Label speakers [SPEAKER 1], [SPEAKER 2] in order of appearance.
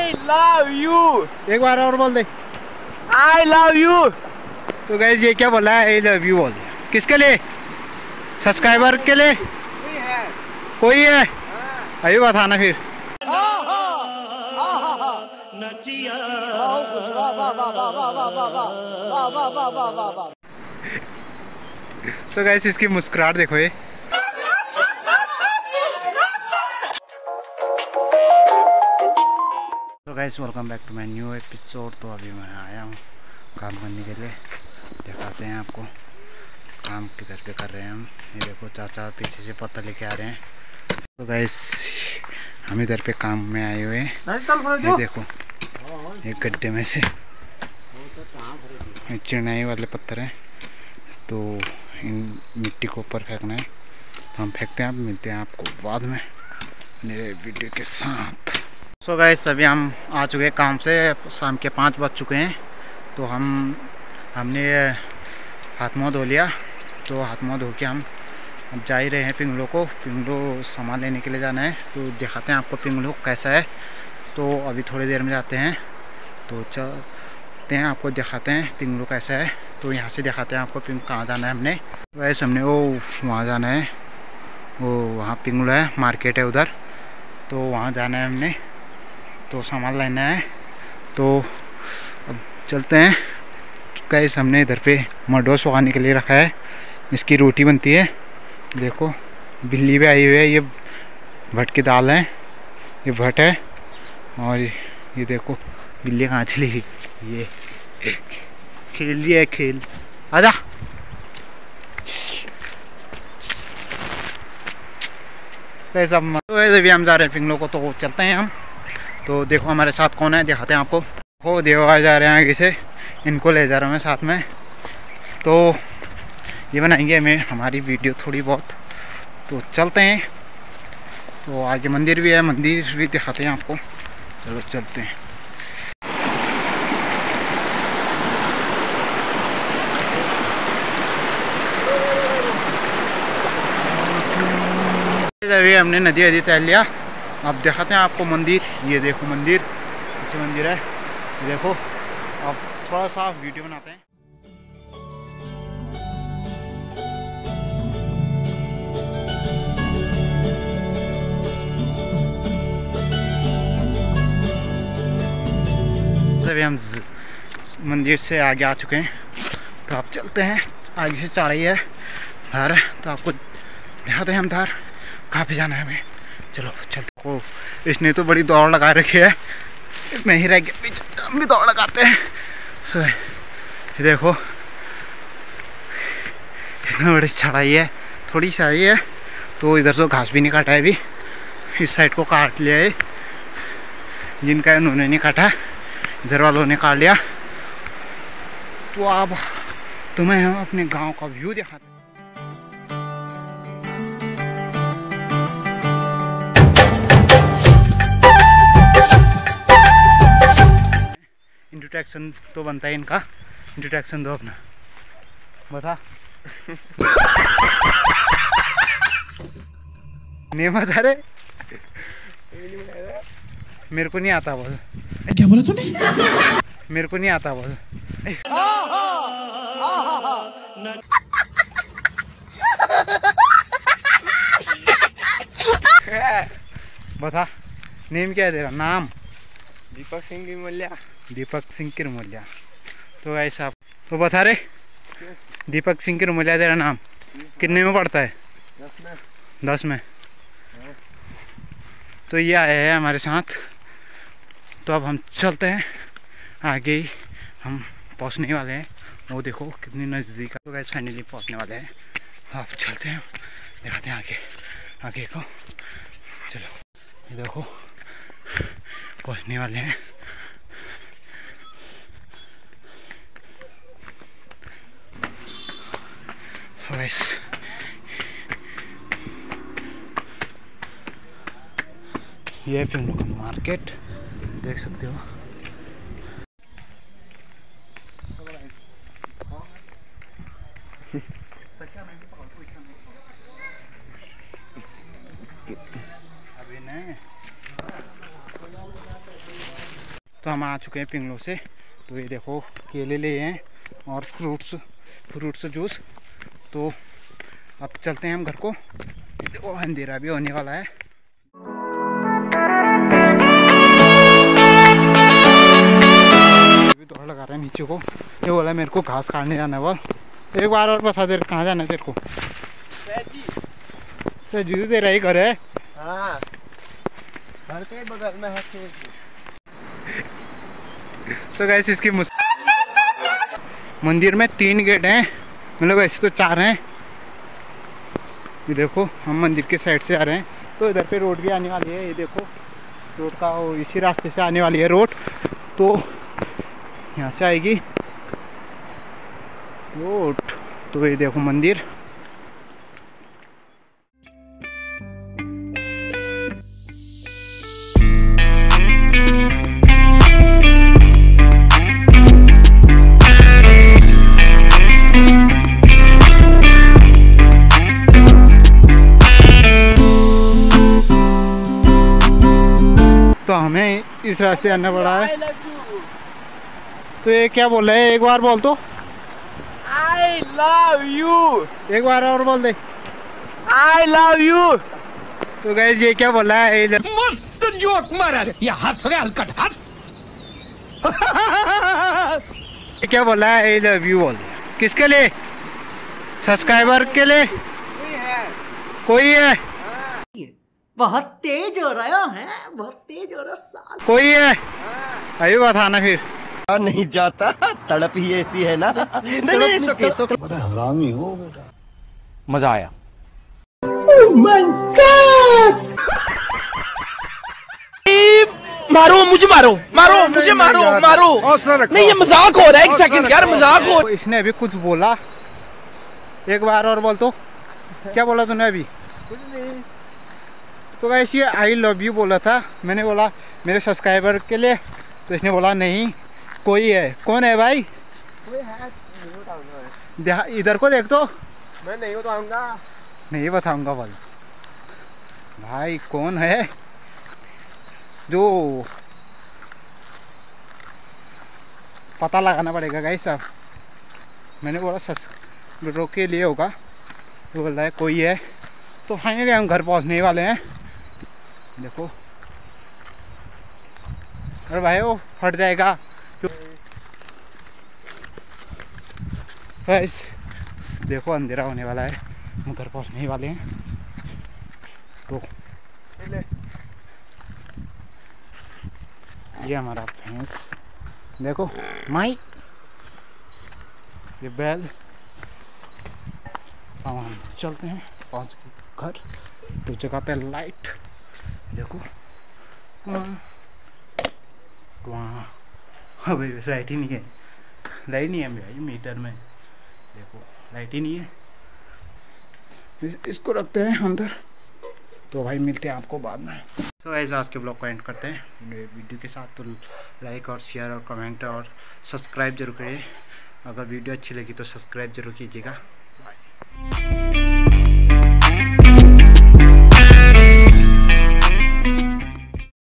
[SPEAKER 1] I love you.
[SPEAKER 2] एक बार और बोल दे,
[SPEAKER 1] आई लव यू।
[SPEAKER 2] तो गाइस ये क्या बोला है, आई लव यू बोल। किसके लिए? सब्सक्राइबर के लिए कोई है? अभी बताना फिर। तो गाइस इसकी मुस्कुराहट देखो ये। तो guys welcome back to my new episode. तो अभी मैं आया हूँ काम करने के लिए। दिखाते हैं आपको काम किधर पे कर रहे हैं हम। ये देखो चाचा पीछे से पत्ता लेके आ रहे हैं। तो गाइस हम इधर पे काम में आए हुए हैं। ये देखो एक गड्ढे में से चिड़ाई वाले पत्थर हैं, तो इन मिट्टी को ऊपर फेंकना है। तो हम फेंकते हैं, आप मिलते हैं आपको बाद में मेरे वीडियो के साथ। सो गाइस अभी हम आ चुके हैं काम से, शाम के 5 बज चुके हैं। तो हमने हाथ मुँह धो लिया। तो हाथ मुँह धो के हम अब जा ही रहे हैं पिंगलो को। पिंगलो सामान लेने के लिए जाना है। तो दिखाते हैं आपको पिंगलो कैसा है। तो अभी थोड़ी देर में जाते हैं, तो चलते हैं, आपको दिखाते हैं पिंगलो कैसा है। तो यहाँ से दिखाते हैं आपको पिंग कहाँ जाना है। हमने वैसे हमने वो वहाँ जाना है, वो वहाँ पिंगलो है, मार्केट है उधर। तो वहाँ जाना है हमने, तो सामान लेना है। तो अब चलते हैं। गाइस हमने इधर पे मडोस उगाने के लिए रखा है, इसकी रोटी बनती है। देखो बिल्ली भी आई हुई है। ये भट की दाल है, ये भट है। और ये देखो बिल्ली कहाँ चली गई, ये खेल रही है खेल। आजा कैसा। तो अभी हम जा रहे हैं पिंगलो को, तो चलते हैं हम। तो देखो हमारे साथ कौन है, दिखाते हैं आपको। वो देवा जा रहे हैं आगे से, इनको ले जा रहा हूँ मैं साथ में। तो ये बनाएंगे हमें हमारी वीडियो थोड़ी बहुत। तो चलते हैं। तो आगे मंदिर भी है, मंदिर भी दिखाते हैं आपको। चलो चलते हैं। अभी हमने नदी वदी तैर लिया। अब दिखाते हैं आपको मंदिर। ये देखो मंदिर, अच्छी मंदिर है, ये देखो। अब थोड़ा सा वीडियो बनाते हैं। अभी हम मंदिर से आगे आ चुके हैं। तो आप चलते हैं, आगे से चढ़ाई है धार। तो आपको दिखाते हैं हम धार कहाँ पे जाना है हमें। चलो चलते। ओ इसने तो बड़ी दौड़ लगा रखी है, मैं ही रह गया पीछे। हम भी दौड़ लगाते हैं। सो ये देखो इतना बड़ी चढ़ाई है, थोड़ी सी है। तो इधर से घास भी नहीं काटा है अभी, इस साइड को काट लिया है। जिनका उन्होंने नहीं काटा, इधर वालों ने काट लिया। तो अब तुम्हें हम अपने गांव का व्यू दिखाते हैं। इंट्रोडक्शन तो बनता है इनका, इंट्रोडक्शन दो अपना, बता। नहीं बता रहे, मेरे को नहीं आता बोल। क्या बोला तूने? मेरे को नहीं आता बोल। बता नेम क्या है तेरा? नाम
[SPEAKER 1] दीपक सिंह किरमुल्या।
[SPEAKER 2] दीपक सिंह किरमुल्या। तो ऐसा तो बता रहे, दीपक सिंह किरमुल्या तेरा नाम कितने में पढ़ता है? 10 में। तो ये आया है हमारे साथ। तो अब हम चलते हैं आगे ही, हम पहुंचने वाले हैं। वो देखो कितनी नज़दीक है। तो गाइस फाइनली पहुंचने वाले हैं। तो आप चलते हैं, दिखाते हैं आगे को। चलो ये देखो पहुंचने वाले हैं। गाइस ये फिल्म का मार्केट देख सकते हो। अभी नहीं तो हम आ चुके हैं पिंगलों से। तो ये देखो केले ले हैं और फ्रूट्स जूस। तो अब चलते हैं हम घर को। देखो अंधेरा भी होने वाला है। अभी दौड़ लगा रहे हैं नीचे को। ये बोला मेरे को घास काटने जाना है। वो एक बार और बता दे कहाँ जाना है तेरे को? सजी तेरा ही घर है।
[SPEAKER 1] हाँ, घर के बगल में है।
[SPEAKER 2] तो गाइस इसकी मंदिर में 3 गेट हैं, मतलब ऐसे तो 4 हैं। ये देखो हम मंदिर के साइड से आ रहे हैं। तो इधर पे रोड भी आने वाली है। ये देखो रोड का इसी रास्ते से आने वाली है रोड। तो यहाँ से आएगी रोड। तो ये देखो मंदिर। तो हमें इस रास्ते आना पड़ा है। तो ये क्या बोल रहे हैं? एक बार बोल तो।
[SPEAKER 1] I love you।
[SPEAKER 2] एक बार और बोल दे।
[SPEAKER 1] I love you।
[SPEAKER 2] तो गाइस ये क्या बोल रहा है?
[SPEAKER 3] मस्त जोक मारा रे, ये हंस रहे हलकट हंस।
[SPEAKER 2] ये क्या बोल रहा है? आई लव यू बोल। किसके लिए? सब्सक्राइबर के लिए। कोई है?
[SPEAKER 4] बहुत तेज हो रहा है, बहुत तेज हो रहा साल।
[SPEAKER 2] कोई है? अभी बताना फिर।
[SPEAKER 3] नहीं जाता, तड़प ही ऐसी है ना। नहीं
[SPEAKER 5] बड़ा हरामी हो बेटा।
[SPEAKER 3] मजा आया। मारो मुझे, मारो मुझे, मारो। नहीं ये मजाक हो रहा है। एक सेकंड यार, मजाक हो।
[SPEAKER 2] तो इसने अभी कुछ बोला। एक बार और बोल तो। क्या बोला तूने अभी?
[SPEAKER 1] कुछ नहीं।
[SPEAKER 2] तो गाइस ये आई लव यू बोला था। मैंने बोला मेरे सब्सक्राइबर के लिए। तो इसने बोला नहीं कोई है। कौन है भाई?
[SPEAKER 1] कोई है, नहीं बताऊंगा।
[SPEAKER 2] इधर को देख तो।
[SPEAKER 1] मैं नहीं बताऊंगा।
[SPEAKER 2] नहीं बताऊंगा बोल। भाई कौन है जो पता लगाना पड़ेगा गाइस। अब मैंने बोला सब्सक्राइबर के लिए होगा। तो बोल रहा है कोई है। तो फाइनली हम घर पहुंचने वाले हैं। देखो अरे भाई वो फट जाएगा। गाइस देखो अंधेरा होने वाला है। हम घर पहुंचने वाले हैं। तो ये हमारा भैंस देखो माई, ये बैल। अब हम चलते हैं पहुंच के घर। तो जगह पे लाइट देखो वहाँ अभी लाइट ही नहीं है। लाइट नहीं है भाई मीटर में। देखो लाइट ही नहीं है। इसको रखते हैं अंदर। तो भाई मिलते हैं आपको बाद में। तो गाइस आज के ब्लॉग को एंड करते हैं वीडियो के साथ। तो लाइक और शेयर और कमेंट और सब्सक्राइब जरूर करिए। अगर वीडियो अच्छी लगी तो सब्सक्राइब जरूर कीजिएगा। बाय।